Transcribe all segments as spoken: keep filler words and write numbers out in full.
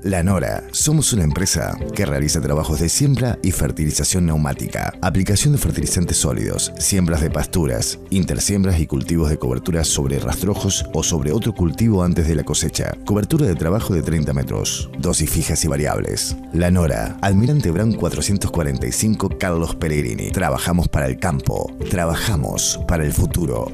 La Nora. Somos una empresa que realiza trabajos de siembra y fertilización neumática, aplicación de fertilizantes sólidos, siembras de pasturas, intersiembras y cultivos de cobertura sobre rastrojos o sobre otro cultivo antes de la cosecha. Cobertura de trabajo de treinta metros. Dosis fijas y variables. La Nora. Almirante Brown cuatrocientos cuarenta y cinco, Carlos Pellegrini. Trabajamos para el campo. Trabajamos para el futuro.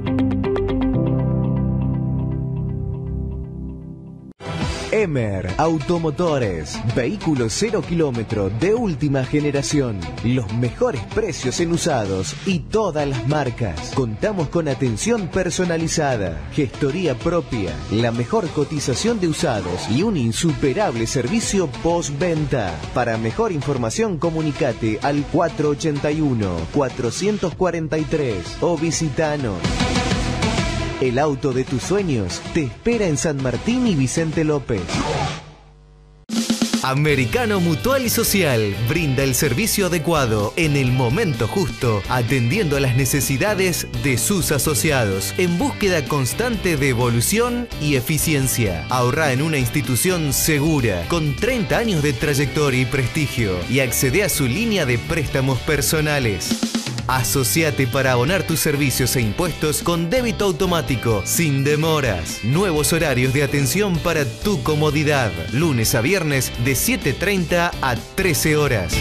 Emer Automotores, vehículos cero kilómetro de última generación, los mejores precios en usados y todas las marcas. Contamos con atención personalizada, gestoría propia, la mejor cotización de usados y un insuperable servicio postventa. Para mejor información comunicate al cuatro ochenta y uno, cuatrocientos cuarenta y tres o visitanos. El auto de tus sueños te espera en San Martín y Vicente López. Americano Mutual y Social brinda el servicio adecuado en el momento justo, atendiendo a las necesidades de sus asociados, en búsqueda constante de evolución y eficiencia. Ahorra en una institución segura, con treinta años de trayectoria y prestigio, y accede a su línea de préstamos personales. Asociate para abonar tus servicios e impuestos con débito automático, sin demoras. Nuevos horarios de atención para tu comodidad. Lunes a viernes de siete treinta a trece horas.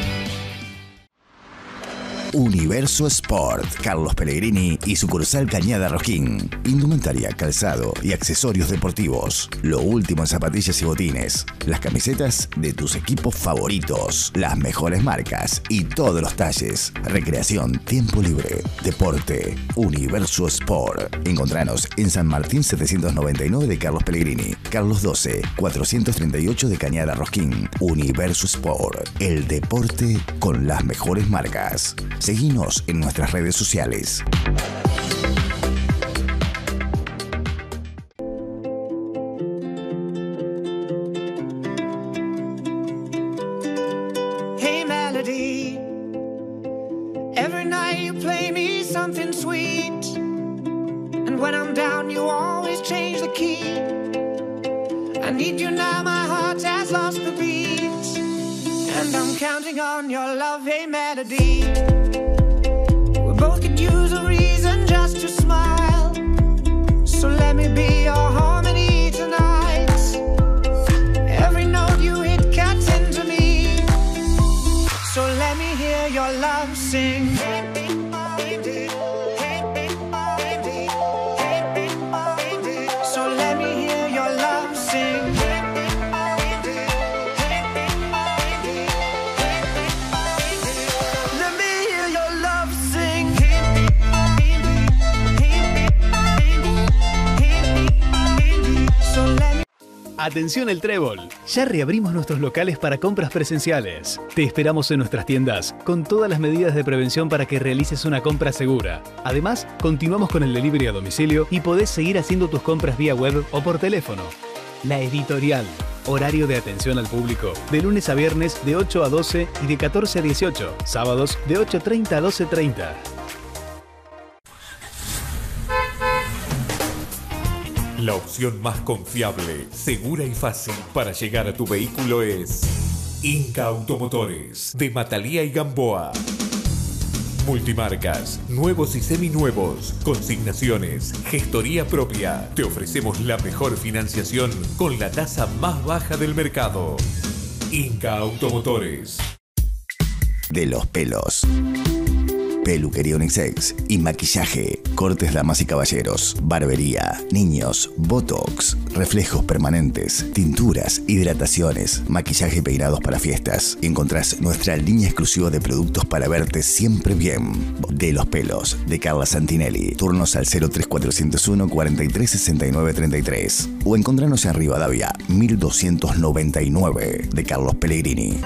Universo Sport, Carlos Pellegrini y sucursal Cañada Rosquín. Indumentaria, calzado y accesorios deportivos. Lo último en zapatillas y botines. Las camisetas de tus equipos favoritos. Las mejores marcas y todos los talles. Recreación, tiempo libre, deporte. Universo Sport. Encontranos en San Martín setecientos noventa y nueve de Carlos Pellegrini. Carlos doce, cuatrocientos treinta y ocho de Cañada Rosquín. Universo Sport. El deporte con las mejores marcas. Seguinos en nuestras redes sociales. Hey melody, every night you play me something sweet, and when I'm down you always change the key. I need you now, my heart has lost the beat, and I'm counting on your love. Hey melody, both could use a reason just to smile, so let me be your harmony tonight. Every note you hit cuts into me, so let me hear your love sing. So let me hear your love sing. Atención El Trébol, ya reabrimos nuestros locales para compras presenciales. Te esperamos en nuestras tiendas con todas las medidas de prevención para que realices una compra segura. Además, continuamos con el delivery a domicilio y podés seguir haciendo tus compras vía web o por teléfono. La Editorial, horario de atención al público, de lunes a viernes de ocho a doce y de catorce a dieciocho, sábados de ocho treinta a doce treinta. La opción más confiable, segura y fácil para llegar a tu vehículo es Inca Automotores, de Matalía y Gamboa. Multimarcas, nuevos y seminuevos, consignaciones, gestoría propia. Te ofrecemos la mejor financiación con la tasa más baja del mercado. Inca Automotores. De los pelos. Peluquería unisex y maquillaje, cortes damas y caballeros, barbería, niños, botox, reflejos permanentes, tinturas, hidrataciones, maquillaje y peinados para fiestas. Encontrás nuestra línea exclusiva de productos para verte siempre bien. De los pelos, de Carla Santinelli. Turnos al cero tres cuatrocientos uno, cuarenta y tres, sesenta y nueve, treinta y tres. O encontranos en Rivadavia, mil doscientos noventa y nueve, de Carlos Pellegrini.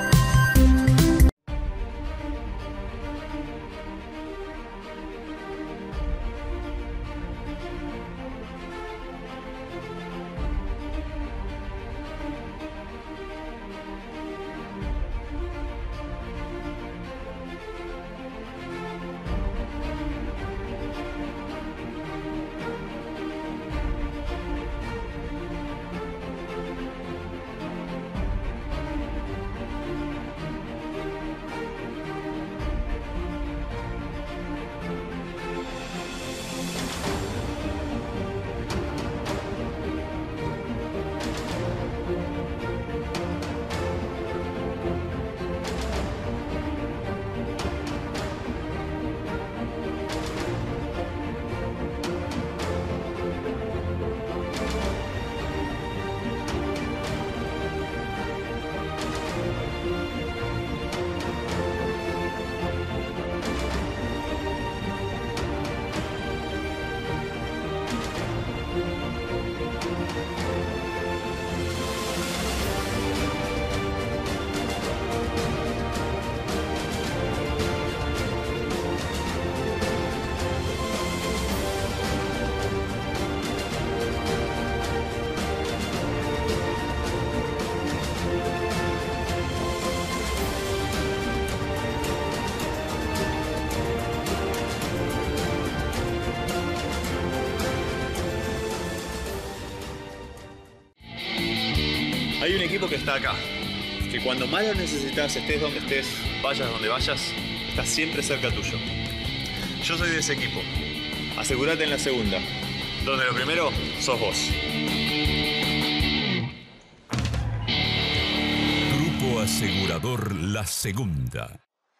Hay un equipo que está acá, que cuando más lo necesitas, estés donde estés, vayas donde vayas, está siempre cerca tuyo. Yo soy de ese equipo. Asegúrate en la segunda, donde lo primero sos vos. Grupo Asegurador La Segunda.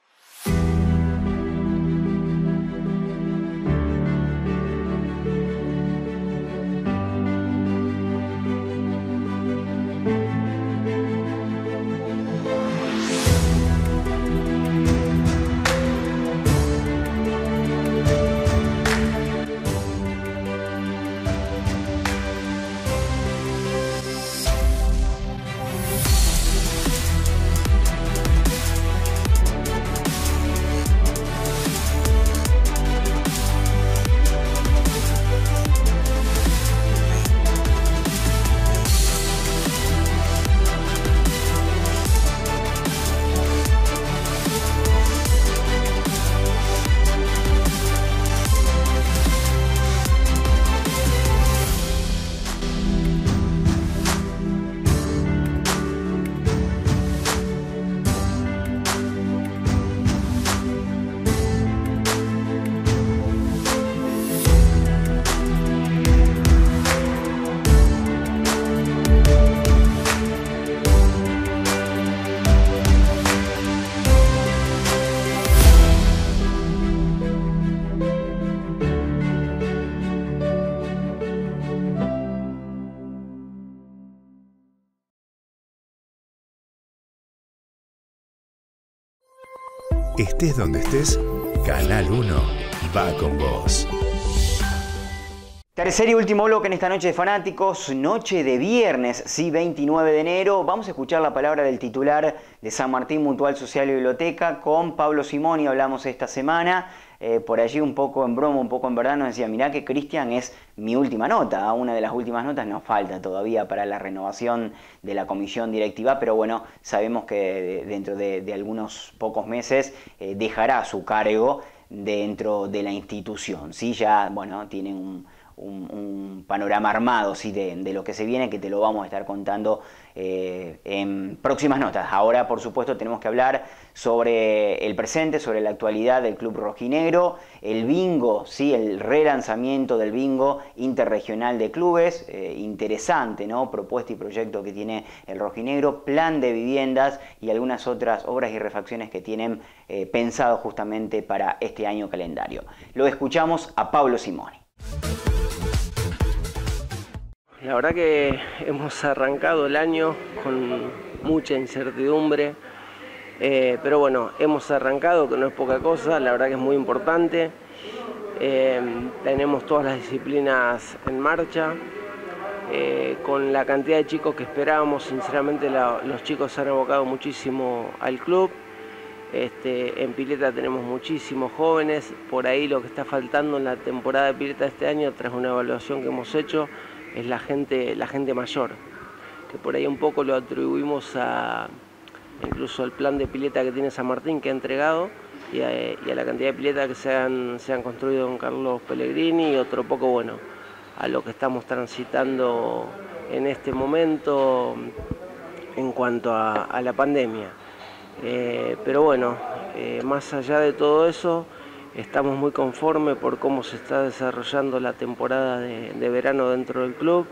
Estés donde estés, Canal uno va con vos. Tercer y último bloque en esta noche de fanáticos, noche de viernes, sí, veintinueve de enero. Vamos a escuchar la palabra del titular de San Martín Mutual Social y Biblioteca con Pablo Simoni. Hablamos esta semana, eh, por allí un poco en broma, un poco en verdad, nos decía, mirá que Cristian es mi última nota, una de las últimas notas nos falta todavía para la renovación de la comisión directiva, pero bueno, sabemos que dentro de, de algunos pocos meses eh, dejará su cargo dentro de la institución, ¿sí? Ya, bueno, tienen un... Un, un panorama armado, ¿sí? de, de lo que se viene, que te lo vamos a estar contando eh, en próximas notas. Ahora, por supuesto, tenemos que hablar sobre el presente, sobre la actualidad del Club Rojinegro, el bingo, ¿sí? El relanzamiento del bingo interregional de clubes, eh, interesante, ¿no? Propuesta y proyecto que tiene el Rojinegro, plan de viviendas y algunas otras obras y refacciones que tienen eh, pensado justamente para este año calendario. Lo escuchamos a Pablo Simoni. La verdad que hemos arrancado el año con mucha incertidumbre, eh, pero bueno, hemos arrancado, que no es poca cosa, la verdad que es muy importante. Eh, tenemos todas las disciplinas en marcha, eh, con la cantidad de chicos que esperábamos, sinceramente la, los chicos se han abocado muchísimo al club. Este, en pileta tenemos muchísimos jóvenes, por ahí lo que está faltando en la temporada de pileta de este año, tras una evaluación que hemos hecho, es la gente, la gente mayor, que por ahí un poco lo atribuimos a incluso al plan de pileta que tiene San Martín, que ha entregado, y a, y a la cantidad de piletas que se han, se han construido con Carlos Pellegrini, y otro poco, bueno, a lo que estamos transitando en este momento en cuanto a, a la pandemia. Eh, pero bueno, eh, más allá de todo eso, estamos muy conformes por cómo se está desarrollando la temporada de, de verano dentro del club.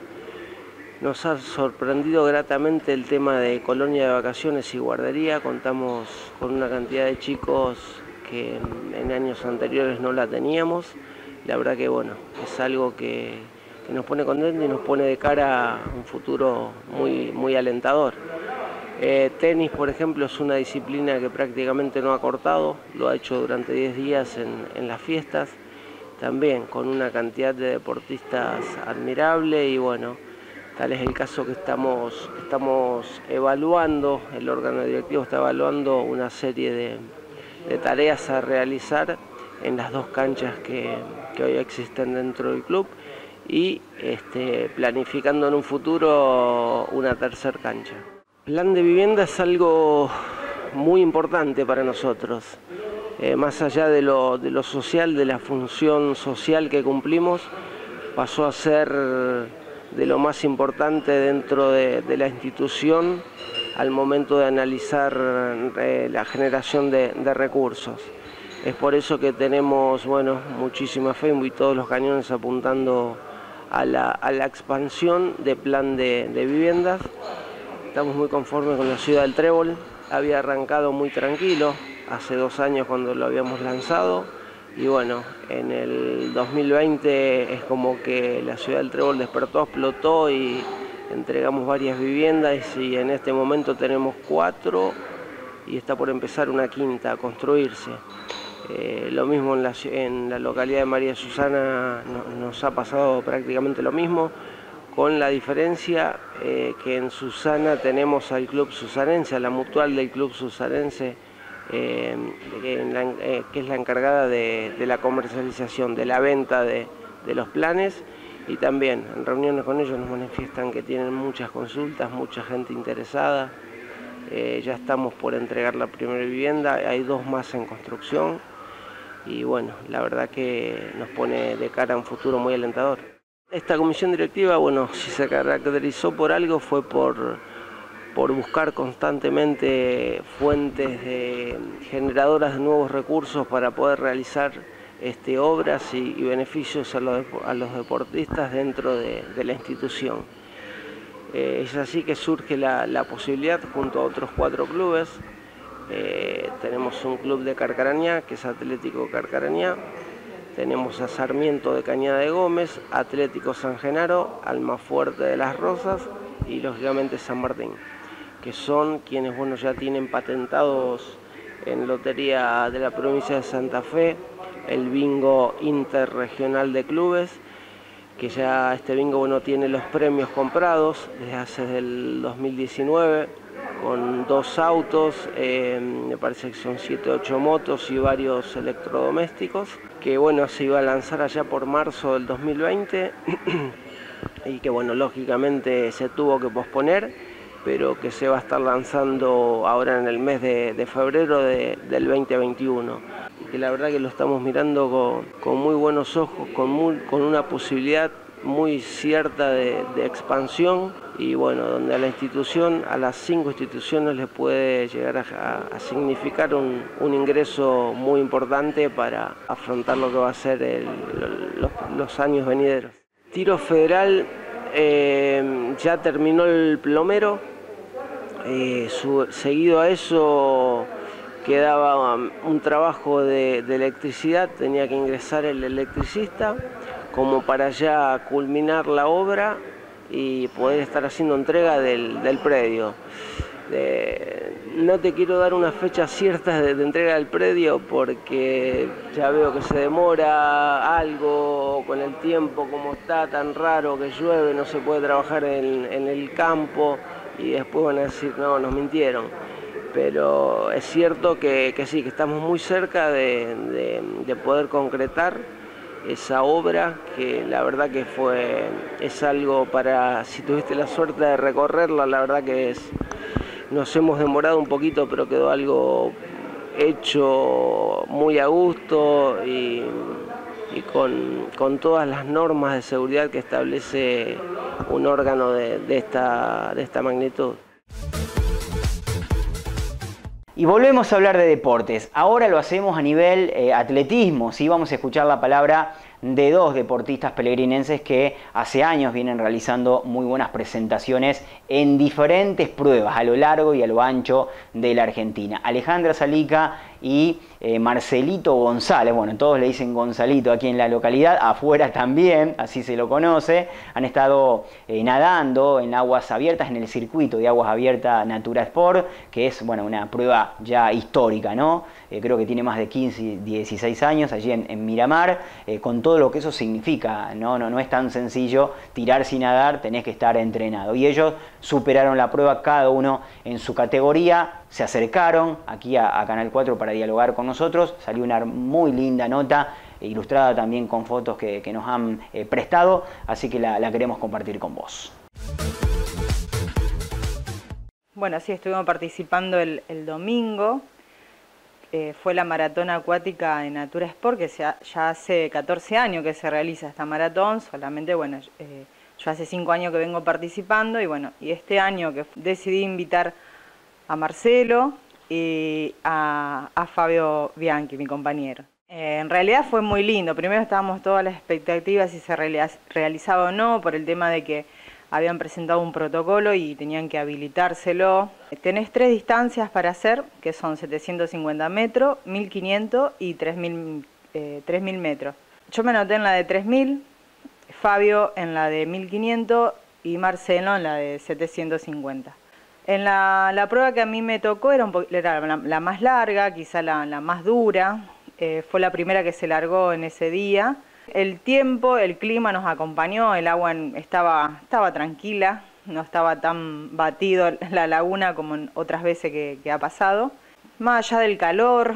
Nos ha sorprendido gratamente el tema de colonia de vacaciones y guardería. Contamos con una cantidad de chicos que en, en años anteriores no la teníamos. La verdad que bueno, es algo que, que nos pone contentos y nos pone de cara a un futuro muy, muy alentador. Eh, tenis, por ejemplo, es una disciplina que prácticamente no ha cortado, lo ha hecho durante diez días en, en las fiestas, también con una cantidad de deportistas admirable, y bueno, tal es el caso que estamos, estamos evaluando, el órgano directivo está evaluando una serie de, de tareas a realizar en las dos canchas que, que hoy existen dentro del club, y este, planificando en un futuro una tercera cancha. Plan de vivienda es algo muy importante para nosotros, eh, más allá de lo, de lo social, de la función social que cumplimos, pasó a ser de lo más importante dentro de, de la institución al momento de analizar eh, la generación de, de recursos. Es por eso que tenemos, bueno, muchísima fe y todos los cañones apuntando a la, a la expansión de plan de, de viviendas. Estamos muy conformes con la ciudad del Trébol. Había arrancado muy tranquilo hace dos años cuando lo habíamos lanzado y bueno, en el dos mil veinte es como que la ciudad del Trébol despertó, explotó y entregamos varias viviendas y en este momento tenemos cuatro y está por empezar una quinta a construirse. Eh, lo mismo en la, en la localidad de María Susana no, nos ha pasado prácticamente lo mismo, con la diferencia eh, que en Susana tenemos al Club Susanense, a la mutual del Club Susanense, eh, en la, eh, que es la encargada de, de la comercialización, de la venta de, de los planes, y también en reuniones con ellos nos manifiestan que tienen muchas consultas, mucha gente interesada. Eh, ya estamos por entregar la primera vivienda, hay dos más en construcción y bueno, la verdad que nos pone de cara a un futuro muy alentador. Esta comisión directiva, bueno, si se caracterizó por algo fue por, por buscar constantemente fuentes de, generadoras de nuevos recursos para poder realizar este, obras y, y beneficios a los, a los deportistas dentro de, de la institución. Eh, es así que surge la, la posibilidad, junto a otros cuatro clubes, eh, tenemos un club de Carcarañá, que es Atlético Carcarañá, tenemos a Sarmiento de Cañada de Gómez, Atlético San Genaro, Almafuerte de las Rosas y lógicamente San Martín, que son quienes bueno, ya tienen patentados en Lotería de la Provincia de Santa Fe el bingo interregional de clubes, que ya este bingo bueno, tiene los premios comprados desde hace el dos mil diecinueve, con dos autos, eh, me parece que son siete o ocho motos y varios electrodomésticos, que bueno, se iba a lanzar allá por marzo del dos mil veinte y que bueno, lógicamente se tuvo que posponer, pero que se va a estar lanzando ahora en el mes de, de febrero de, del veinte veintiuno. Y que la verdad que lo estamos mirando con, con muy buenos ojos, con, muy, con una posibilidad muy cierta de, de expansión y bueno, donde a la institución, a las cinco instituciones les puede llegar a, a significar un, un ingreso muy importante para afrontar lo que va a ser el, los, los años venideros. Tiro federal, eh, ya terminó el plomero, eh, su, seguido a eso quedaba un trabajo de, de electricidad, tenía que ingresar el electricista como para ya culminar la obra y poder estar haciendo entrega del, del predio. Eh, no te quiero dar una fecha cierta de, de entrega del predio porque ya veo que se demora algo con el tiempo, como está tan raro que llueve, no se puede trabajar en, en el campo y después van a decir, no, nos mintieron. Pero es cierto que, que sí, que estamos muy cerca de, de, de poder concretar esa obra, que la verdad que fue, es algo para, si tuviste la suerte de recorrerla, la verdad que es, nos hemos demorado un poquito, pero quedó algo hecho muy a gusto y, y con, con todas las normas de seguridad que establece un órgano de, de, esta, de esta magnitud. Y volvemos a hablar de deportes. Ahora lo hacemos a nivel eh, atletismo. Sí, vamos a escuchar la palabra de dos deportistas pelegrinenses que hace años vienen realizando muy buenas presentaciones en diferentes pruebas a lo largo y a lo ancho de la Argentina. Alejandra Salica y eh, Marcelito González, bueno, todos le dicen Gonzalito aquí en la localidad, afuera también, así se lo conoce, han estado eh, nadando en aguas abiertas, en el circuito de aguas abiertas Natura Sport, que es, bueno, una prueba ya histórica, ¿no? Eh, creo que tiene más de quince, dieciséis años allí en, en Miramar, eh, con todo lo que eso significa, ¿no? No, no es tan sencillo tirarse y nadar, tenés que estar entrenado. Y ellos superaron la prueba, cada uno en su categoría, se acercaron aquí a, a Canal cuatro para dialogar con nosotros, salió una muy linda nota, ilustrada también con fotos que, que nos han eh, prestado, así que la, la queremos compartir con vos. Bueno, sí, estuvimos participando el, el domingo, eh, fue la maratón acuática de Natura Sport, que se ha, ya hace catorce años que se realiza esta maratón, solamente, bueno, eh, Yo hace cinco años que vengo participando y bueno, y este año que decidí invitar a Marcelo y a, a Fabio Bianchi, mi compañero. Eh, en realidad fue muy lindo. Primero estábamos todas las expectativas si se realizaba o no, por el tema de que habían presentado un protocolo y tenían que habilitárselo. Tenés tres distancias para hacer, que son setecientos cincuenta metros, mil quinientos y tres mil metros. Yo me anoté en la de tres mil, Fabio en la de mil quinientos y Marcelo en la de setecientos cincuenta. En la, la prueba que a mí me tocó era, un po era la, la más larga, quizá la, la más dura. Eh, fue la primera que se largó en ese día. El tiempo, el clima nos acompañó, el agua estaba, estaba tranquila, no estaba tan batido la laguna como en otras veces que, que ha pasado. Más allá del calor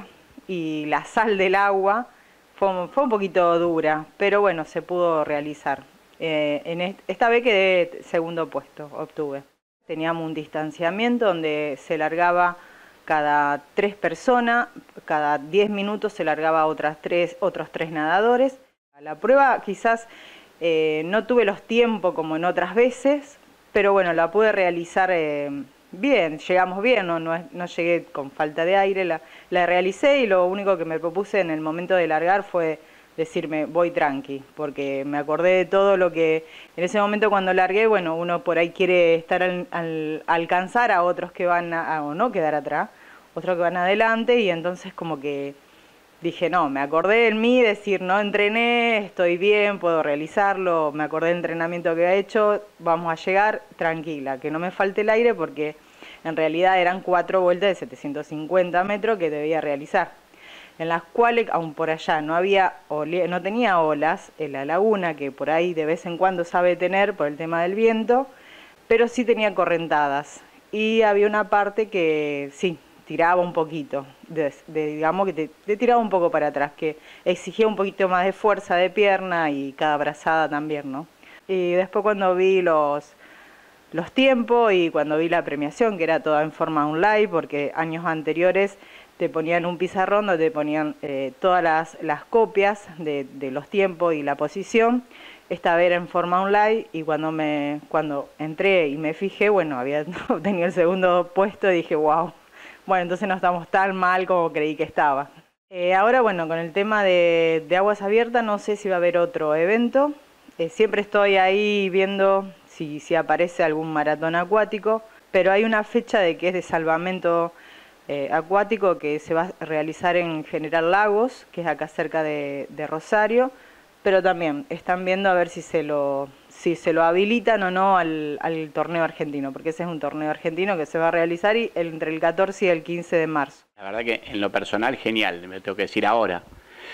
y la sal del agua, fue, fue un poquito dura, pero bueno, se pudo realizar. Eh, en est esta vez quedé segundo puesto, obtuve. Teníamos un distanciamiento donde se largaba cada tres personas, cada diez minutos se largaba otras tres, otros tres nadadores. La prueba quizás eh, no tuve los tiempos como en otras veces, pero bueno, la pude realizar eh, bien, llegamos bien, no, no, no llegué con falta de aire, la, la realicé y lo único que me propuse en el momento de largar fue decirme voy tranqui, porque me acordé de todo lo que en ese momento cuando largué, bueno, uno por ahí quiere estar al, al alcanzar a otros que van a, a, o no quedar atrás, otros que van adelante y entonces como que dije, no, me acordé de mí, decir, no entrené, estoy bien, puedo realizarlo, me acordé del entrenamiento que he hecho, vamos a llegar tranquila, que no me falte el aire porque en realidad eran cuatro vueltas de setecientos cincuenta metros que debía realizar, en las cuales, aún por allá no había no tenía olas en la laguna, que por ahí de vez en cuando sabe tener por el tema del viento, pero sí tenía correntadas y había una parte que sí, tiraba un poquito, de, de, digamos que te, te tiraba un poco para atrás, que exigía un poquito más de fuerza de pierna y cada brazada también, ¿no? Y después cuando vi los, los tiempos y cuando vi la premiación, que era toda en forma online, porque años anteriores te ponían un pizarrón donde te ponían eh, todas las, las copias de, de los tiempos y la posición, esta vez era en forma online y cuando, me, cuando entré y me fijé, bueno, había obtenido el segundo puesto y dije, wow. Bueno, entonces no estamos tan mal como creí que estaba. Eh, ahora, bueno, con el tema de, de aguas abiertas, no sé si va a haber otro evento. Eh, siempre estoy ahí viendo si, si aparece algún maratón acuático, pero hay una fecha de que es de salvamento eh, acuático que se va a realizar en General Lagos, que es acá cerca de, de Rosario, pero también están viendo a ver si se lo... si se lo habilitan o no al, al torneo argentino, porque ese es un torneo argentino que se va a realizar y, entre el catorce y el quince de marzo. La verdad que en lo personal genial, me tengo que decir ahora.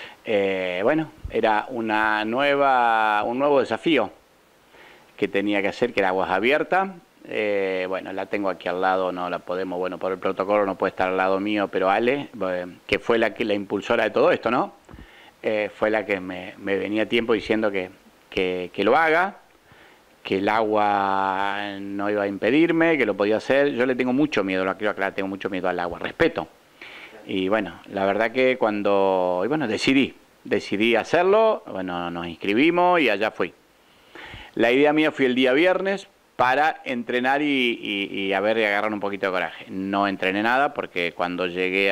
Eh, bueno, era una nueva, un nuevo desafío que tenía que hacer, que era aguas abiertas. Eh, bueno, la tengo aquí al lado, no la podemos, bueno, por el protocolo no puede estar al lado mío, pero Ale, eh, que fue la, que, la impulsora de todo esto, ¿no? Eh, fue la que me, me venía tiempo diciendo que, que, que lo haga, que el agua no iba a impedirme, que lo podía hacer. Yo le tengo mucho miedo, lo quiero aclarar, tengo mucho miedo al agua, respeto. Y bueno, la verdad que cuando, y bueno, decidí, decidí hacerlo, bueno, nos inscribimos y allá fui. La idea mía fue el día viernes para entrenar y, y, y a ver y agarrar un poquito de coraje. No entrené nada porque cuando llegué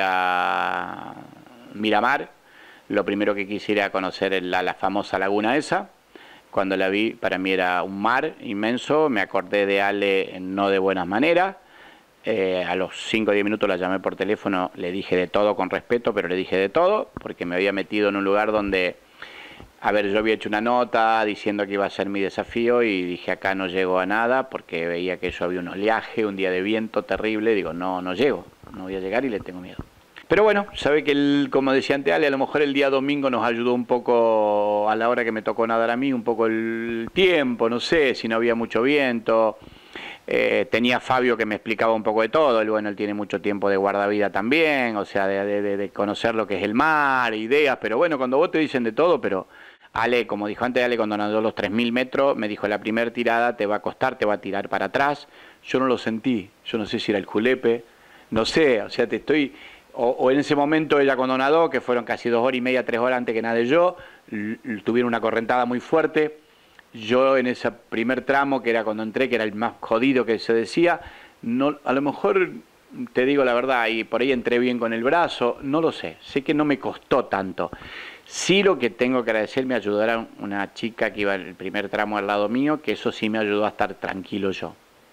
a Miramar, lo primero que quise era conocer la, la famosa laguna esa. Cuando la vi, para mí era un mar inmenso, me acordé de Ale no de buenas maneras. Eh, a los cinco o diez minutos la llamé por teléfono, le dije de todo con respeto, pero le dije de todo, porque me había metido en un lugar donde, a ver, yo había hecho una nota diciendo que iba a ser mi desafío y dije acá no llego a nada, porque veía que eso había un oleaje, un día de viento terrible, digo no, no llego, no voy a llegar y le tengo miedo. Pero bueno, sabe que, el, como decía antes Ale, a lo mejor el día domingo nos ayudó un poco a la hora que me tocó nadar a mí, un poco el tiempo, no sé, si no había mucho viento. Eh, tenía Fabio que me explicaba un poco de todo, él, bueno, él tiene mucho tiempo de guardavida también, o sea, de, de, de conocer lo que es el mar, ideas, pero bueno, cuando vos te dicen de todo, pero Ale, como dijo antes Ale, cuando nadó los tres mil metros, me dijo la primera tirada te va a costar, te va a tirar para atrás, yo no lo sentí, yo no sé si era el julepe, no sé, o sea, te estoy... O, o en ese momento ella cuando nadó, que fueron casi dos horas y media, tres horas antes que nade yo, tuvieron una correntada muy fuerte. yo en ese primer tramo, que era cuando entré, que era el más jodido que se decía, no, a lo mejor, te digo la verdad, y por ahí entré bien con el brazo, no lo sé, sé que no me costó tanto. Sí, lo que tengo que agradecer, me ayudaron una chica que iba en el primer tramo al lado mío, que eso sí me ayudó a estar tranquilo yo,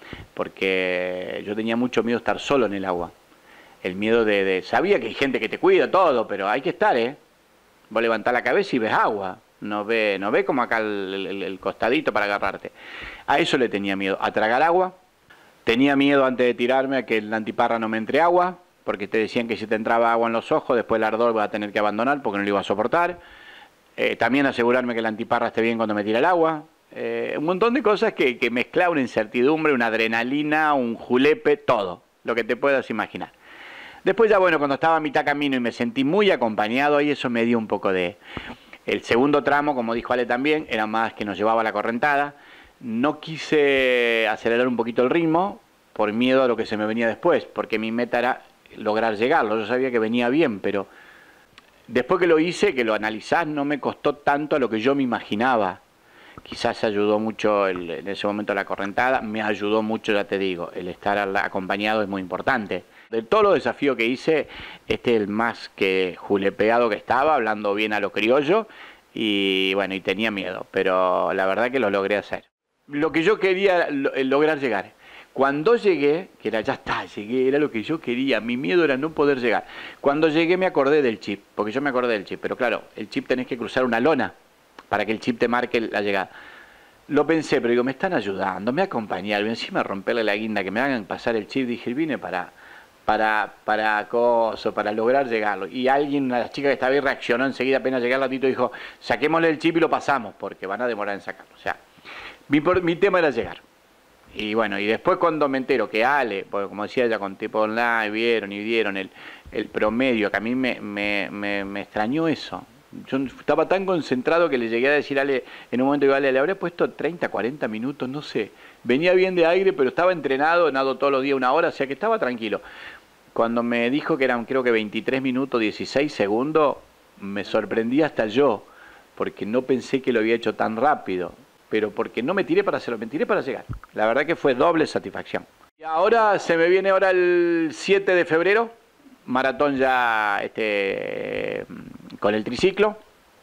porque yo tenía mucho miedo de estar solo en el agua. El miedo de, de... Sabía que hay gente que te cuida, todo, pero hay que estar, ¿eh? Vos levantás la cabeza y ves agua, no ve, no ve como acá el, el, el costadito para agarrarte. A eso le tenía miedo, a tragar agua. Tenía miedo antes de tirarme a que el antiparra no me entre agua, porque te decían que si te entraba agua en los ojos, después el ardor vas a tener que abandonar porque no lo iba a soportar. Eh, también asegurarme que el antiparra esté bien cuando me tire el agua. Eh, un montón de cosas que, que mezclaba una incertidumbre, una adrenalina, un julepe, todo, lo que te puedas imaginar. Después ya, bueno, cuando estaba a mitad camino y me sentí muy acompañado, ahí eso me dio un poco de... El segundo tramo, como dijo Ale también, era más que nos llevaba a la correntada. No quise acelerar un poquito el ritmo por miedo a lo que se me venía después, porque mi meta era lograr llegarlo. Yo sabía que venía bien, pero después que lo hice, que lo analizás, no me costó tanto a lo que yo me imaginaba. Quizás ayudó mucho el, en ese momento la correntada, me ayudó mucho, ya te digo, el estar acompañado es muy importante. De todos los desafíos que hice, este es el más que julepeado que estaba, hablando bien a lo criollo, y bueno, y tenía miedo, pero la verdad que lo logré hacer. Lo que yo quería lograr llegar. Cuando llegué, que era ya está, llegué, era lo que yo quería, mi miedo era no poder llegar. Cuando llegué me acordé del chip, porque yo me acordé del chip, pero claro, el chip tenés que cruzar una lona para que el chip te marque la llegada. Lo pensé, pero digo, me están ayudando, me acompañaron, encima romperle la guinda, que me hagan pasar el chip, dije, vine para... para para acoso, para lograr llegarlo. Y alguien, una chica que estaba ahí, reaccionó enseguida, apenas llegué al ratito, dijo, saquémosle el chip y lo pasamos, porque van a demorar en sacarlo. O sea, mi, mi tema era llegar. Y bueno, y después cuando me entero que Ale, porque como decía ella, con tipo online, vieron y vieron el, el promedio, que a mí me, me, me, me extrañó eso. Yo estaba tan concentrado que le llegué a decir a Ale, en un momento que Ale, le habré puesto treinta, cuarenta minutos, no sé. Venía bien de aire, pero estaba entrenado, nado todos los días una hora, o sea que estaba tranquilo. Cuando me dijo que eran creo que veintitrés minutos, dieciséis segundos, me sorprendí hasta yo, porque no pensé que lo había hecho tan rápido, pero porque no me tiré para hacerlo, me tiré para llegar. La verdad que fue doble satisfacción. Y ahora se me viene ahora el siete de febrero, maratón ya este, con el triciclo.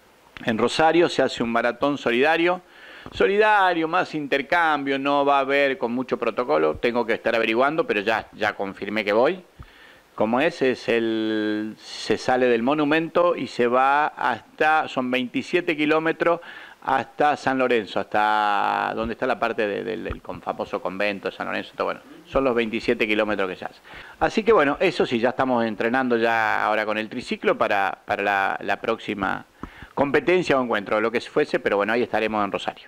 En Rosario se hace un maratón solidario. Solidario, más intercambio, no va a haber con mucho protocolo, tengo que estar averiguando, pero ya, ya confirmé que voy. Como es, es el, se sale del monumento y se va hasta, son veintisiete kilómetros hasta San Lorenzo, hasta donde está la parte de, de, del famoso convento de San Lorenzo, todo, bueno, son los veintisiete kilómetros que se hace. Así que bueno, eso sí, ya estamos entrenando ya ahora con el triciclo para, para la, la próxima competencia o encuentro, lo que fuese, pero bueno, ahí estaremos en Rosario.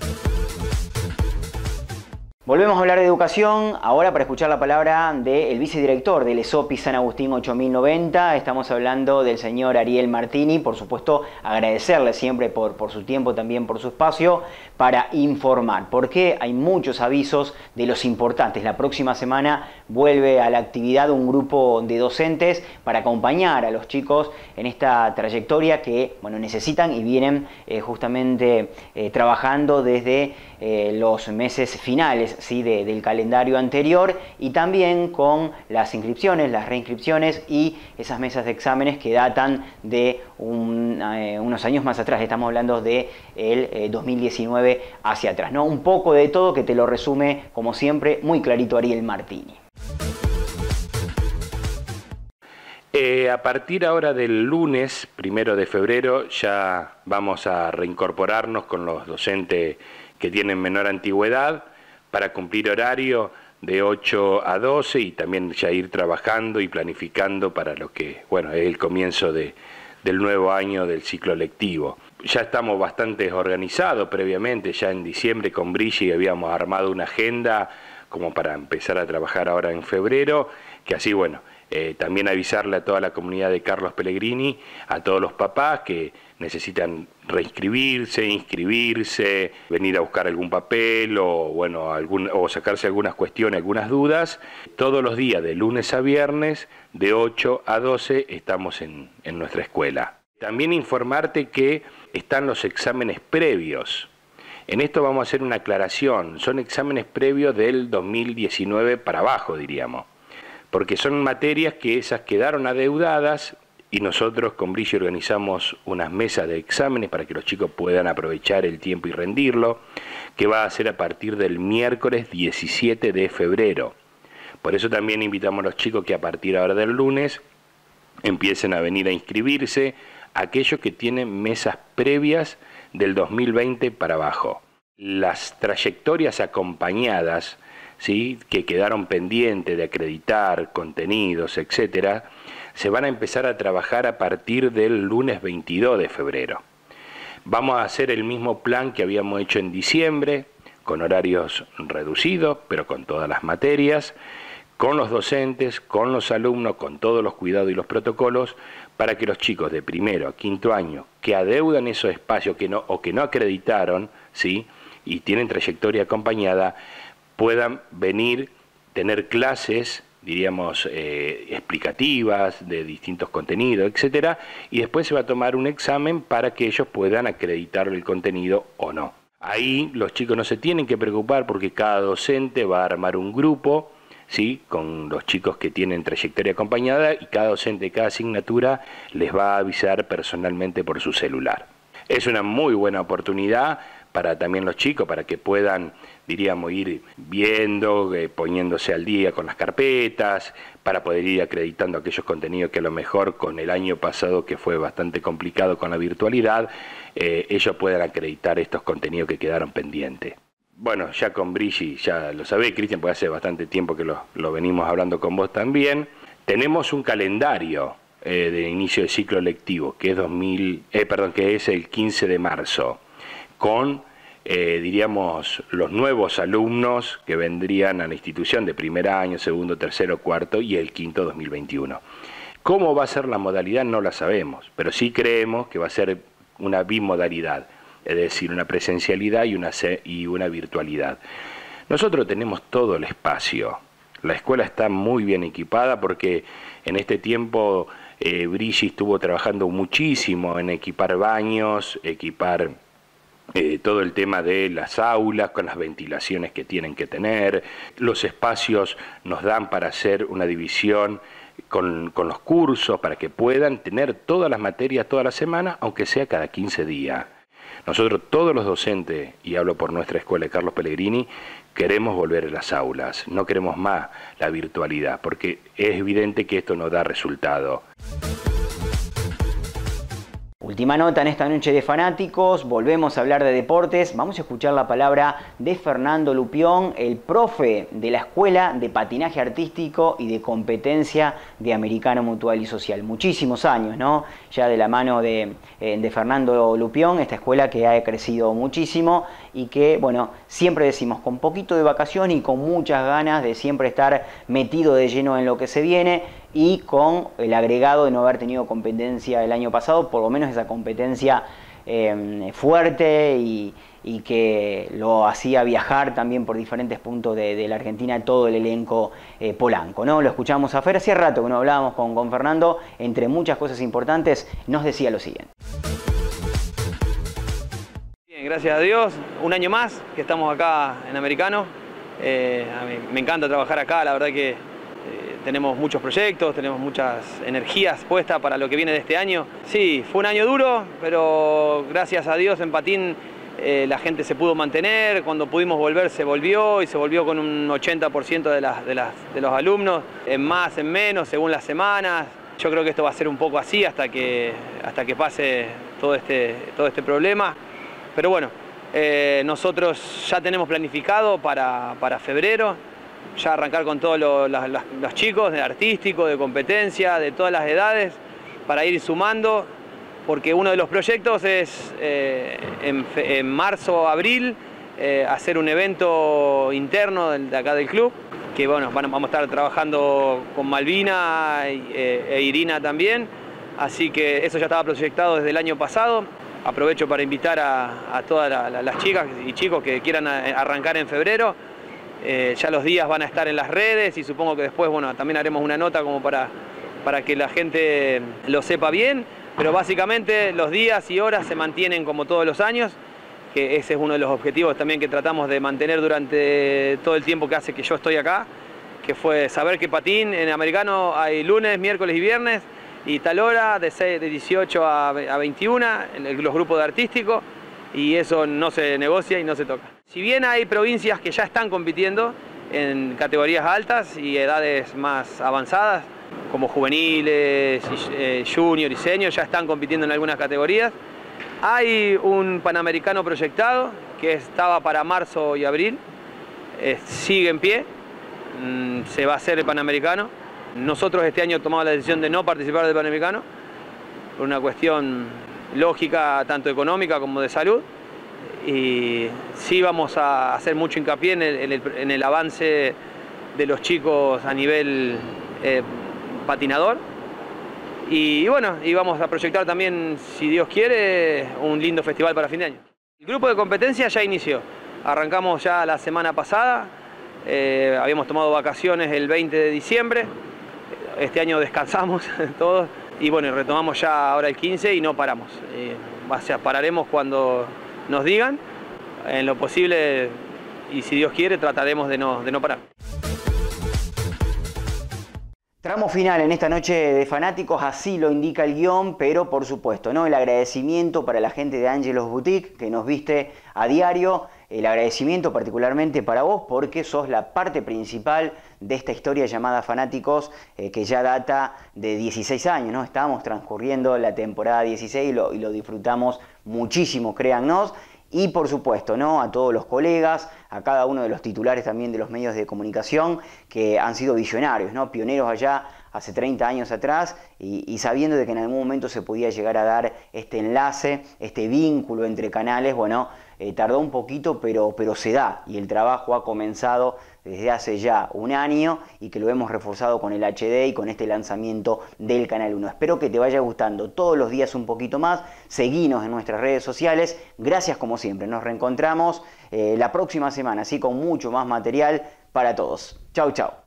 Volvemos a hablar de educación, ahora para escuchar la palabra del vicedirector del ESOPI San Agustín ocho mil noventa. Estamos hablando del señor Ariel Martini. Por supuesto, agradecerle siempre por, por su tiempo, también por su espacio, para informar, porque hay muchos avisos de los importantes. La próxima semana vuelve a la actividad un grupo de docentes para acompañar a los chicos en esta trayectoria que bueno, necesitan y vienen eh, justamente eh, trabajando desde eh, los meses finales, ¿sí? de, del calendario anterior, y también con las inscripciones, las reinscripciones y esas mesas de exámenes que datan de un, eh, unos años más atrás. Estamos hablando de el eh, dos mil diecinueve hacia atrás, ¿no? Un poco de todo que te lo resume, como siempre, muy clarito Ariel Martini. Eh, a partir ahora del lunes, primero de febrero, ya vamos a reincorporarnos con los docentes que tienen menor antigüedad para cumplir horario de ocho a doce y también ya ir trabajando y planificando para lo que, bueno, es el comienzo de, del nuevo año del ciclo lectivo. Ya estamos bastante organizados previamente, ya en diciembre con Brigi habíamos armado una agenda como para empezar a trabajar ahora en febrero, que así, bueno, eh, también avisarle a toda la comunidad de Carlos Pellegrini, a todos los papás que necesitan reinscribirse, inscribirse, venir a buscar algún papel o, bueno, algún, o sacarse algunas cuestiones, algunas dudas. Todos los días, de lunes a viernes, de ocho a doce, estamos en, en nuestra escuela. También informarte que están los exámenes previos. En esto vamos a hacer una aclaración, son exámenes previos del dos mil diecinueve para abajo, diríamos, porque son materias que esas quedaron adeudadas y nosotros con Brigi organizamos unas mesas de exámenes para que los chicos puedan aprovechar el tiempo y rendirlo, que va a ser a partir del miércoles diecisiete de febrero. Por eso también invitamos a los chicos que a partir ahora del lunes empiecen a venir a inscribirse, aquellos que tienen mesas previas del dos mil veinte para abajo. Las trayectorias acompañadas, ¿sí?, que quedaron pendientes de acreditar, contenidos, etcétera, se van a empezar a trabajar a partir del lunes veintidós de febrero. Vamos a hacer el mismo plan que habíamos hecho en diciembre, con horarios reducidos, pero con todas las materias, con los docentes, con los alumnos, con todos los cuidados y los protocolos, para que los chicos de primero a quinto año que adeudan esos espacios que no, o que no acreditaron, ¿sí?, y tienen trayectoria acompañada, puedan venir, tener clases, diríamos, eh, explicativas de distintos contenidos, etcétera, y después se va a tomar un examen para que ellos puedan acreditar el contenido o no. Ahí los chicos no se tienen que preocupar porque cada docente va a armar un grupo, ¿sí?, con los chicos que tienen trayectoria acompañada, y cada docente de cada asignatura les va a avisar personalmente por su celular. Es una muy buena oportunidad para también los chicos, para que puedan, diríamos, ir viendo, eh, poniéndose al día con las carpetas, para poder ir acreditando aquellos contenidos que a lo mejor con el año pasado, que fue bastante complicado con la virtualidad, eh, ellos puedan acreditar estos contenidos que quedaron pendientes. Bueno, ya con Brigi, ya lo sabés, Cristian, porque hace bastante tiempo que lo, lo venimos hablando con vos también. Tenemos un calendario eh, de inicio de ciclo lectivo, que es, dos mil, eh, perdón, que es el quince de marzo, con, eh, diríamos, los nuevos alumnos que vendrían a la institución de primer año, segundo, tercero, cuarto y el quinto dos mil veintiuno. ¿Cómo va a ser la modalidad? No la sabemos, pero sí creemos que va a ser una bimodalidad, es decir, una presencialidad y una, y una virtualidad. Nosotros tenemos todo el espacio, la escuela está muy bien equipada porque en este tiempo eh, Brigi estuvo trabajando muchísimo en equipar baños, equipar Eh, todo el tema de las aulas, con las ventilaciones que tienen que tener. Los espacios nos dan para hacer una división con, con los cursos, para que puedan tener todas las materias toda la semana, aunque sea cada quince días. Nosotros, todos los docentes, y hablo por nuestra escuela de Carlos Pellegrini, queremos volver a las aulas, no queremos más la virtualidad, porque es evidente que esto no da resultado. Última nota en esta noche de fanáticos, volvemos a hablar de deportes, vamos a escuchar la palabra de Fernando Lupión, el profe de la Escuela de Patinaje Artístico y de Competencia de Americano Mutual y Social. Muchísimos años, ¿no? Ya de la mano de, eh, de Fernando Lupión, esta escuela que ha crecido muchísimo y que, bueno, siempre decimos con poquito de vacación y con muchas ganas de siempre estar metido de lleno en lo que se viene, y con el agregado de no haber tenido competencia el año pasado, por lo menos esa competencia eh, fuerte y, y que lo hacía viajar también por diferentes puntos de, de la Argentina todo el elenco eh, polanco, ¿no? Lo escuchamos a Fer, hacía rato que no hablábamos con, con Fernando, entre muchas cosas importantes, nos decía lo siguiente. Bien, gracias a Dios, un año más que estamos acá en Americano. Eh, a mí me encanta trabajar acá, la verdad que tenemos muchos proyectos, tenemos muchas energías puestas para lo que viene de este año. Sí, fue un año duro, pero gracias a Dios en patín eh, la gente se pudo mantener. Cuando pudimos volver se volvió y se volvió con un ochenta por ciento de, las, de, las, de los alumnos, en más, en menos, según las semanas. Yo creo que esto va a ser un poco así hasta que, hasta que pase todo este, todo este problema. Pero bueno, eh, nosotros ya tenemos planificado para, para febrero, ya arrancar con todos los, los, los chicos de artístico, de competencia, de todas las edades, para ir sumando, porque uno de los proyectos es eh, en, en marzo, abril, eh, hacer un evento interno de, de acá del club, que bueno, van, vamos a estar trabajando con Malvina e, e Irina también, así que eso ya estaba proyectado desde el año pasado. Aprovecho para invitar a, a todas la, la, las chicas y chicos que quieran arrancar en febrero. Eh, ya los días van a estar en las redes y supongo que después, bueno, también haremos una nota como para, para que la gente lo sepa bien, pero básicamente los días y horas se mantienen como todos los años que ese es uno de los objetivos también que tratamos de mantener durante todo el tiempo que hace que yo estoy acá, que fue saber que patín en americano hay lunes, miércoles y viernes, y tal hora, de, seis, de dieciocho a veintiuna, en los grupos de artístico, y eso no se negocia y no se toca. Si bien hay provincias que ya están compitiendo en categorías altas y edades más avanzadas, como juveniles, eh, junior y senior, ya están compitiendo en algunas categorías. Hay un Panamericano proyectado que estaba para marzo y abril, eh, sigue en pie, mm, se va a hacer el Panamericano. Nosotros este año tomamos la decisión de no participar del Panamericano por una cuestión lógica, tanto económica como de salud, y sí vamos a hacer mucho hincapié en el, en el, en el avance de los chicos a nivel eh, patinador. Y bueno, y vamos a proyectar también, si Dios quiere, un lindo festival para fin de año. El grupo de competencia ya inició. Arrancamos ya la semana pasada, eh, habíamos tomado vacaciones el veinte de diciembre, este año descansamos todos y bueno, retomamos ya ahora el quince y no paramos. Eh, o sea, pararemos cuando nos digan, en lo posible, y si Dios quiere, trataremos de no, de no parar. Tramo final en esta noche de fanáticos, así lo indica el guión, pero por supuesto, ¿no? El agradecimiento para la gente de Angelos Boutique que nos viste a diario, el agradecimiento particularmente para vos porque sos la parte principal de esta historia llamada Fanáticos, eh, que ya data de dieciséis años, ¿no? Estábamos transcurriendo la temporada dieciséis y lo, y lo disfrutamos muchísimo, créannos. Y por supuesto, ¿no? A todos los colegas, a cada uno de los titulares también de los medios de comunicación que han sido visionarios, ¿no? Pioneros allá hace treinta años atrás y, y sabiendo de que en algún momento se podía llegar a dar este enlace, este vínculo entre canales, bueno, eh, tardó un poquito, pero, pero se da y el trabajo ha comenzado desde hace ya un año y que lo hemos reforzado con el H D y con este lanzamiento del Canal uno. Espero que te vaya gustando todos los días un poquito más. Seguinos en nuestras redes sociales. Gracias como siempre. Nos reencontramos eh, la próxima semana, así con mucho más material para todos. Chau, chau.